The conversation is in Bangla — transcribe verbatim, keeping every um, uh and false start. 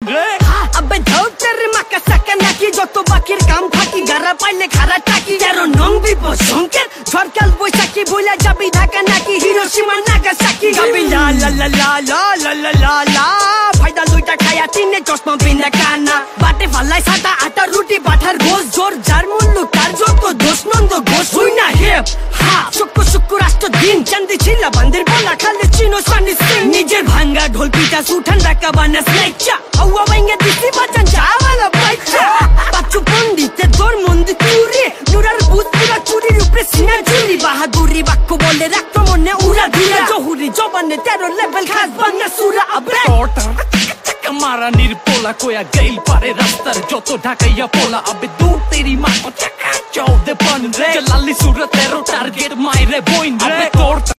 আবে যাও তেরে মাকা সাকা নাকি যত বাকির কাম থাকি গারা পাইলে খারা টাকি তেরো নং বিপদ সংকেত সরকার বৈশাখী বইলা যাবি ঢাকা নাকি হিরোশিমা নাগাসাকি গাবি লা লা লা লা লা লা লা লা লা ফায়দা লুইটা খায়া তিনে চশমা বিনা কানা বাটে ফালাই সাদা আটা রুটি পাঠার গোস জোর যার মূল্য তার যত দোষ নন্দ ঘোষ হই না হেপ হা শুক্র শুক্র রাষ্ট্র দিন চান্দি ছিলা বান্দের বলা খালে চিনো সানি সিং নিজের ভাঙ্গা ঢোল পিটা সুঠান রাখা বানা স্নেকচা আউয়া ভাঙ্গা দিছি বাচান চাওয়ালা বাইচা বাচ্চু পন্ডিতে তোর মন্দি তুরে নুরার বুত পুরা চুরির উপরে সিনা ঝুলি বাহাদুরি বাক্য বলে রাখতো মনে উড়া ধুরা জহুরি জবানে তেরো লেভেল খাস বান্না সুরা আবে মারা নির্পোলা কোয়া গেল পারে রাস্তার যত ঢাকাইয়া পোলা আবে দূর তেরি মা চাকা চৌ দে বন রে লালি সুরত তেরো টার্গেট মাইরে বইন রে তোর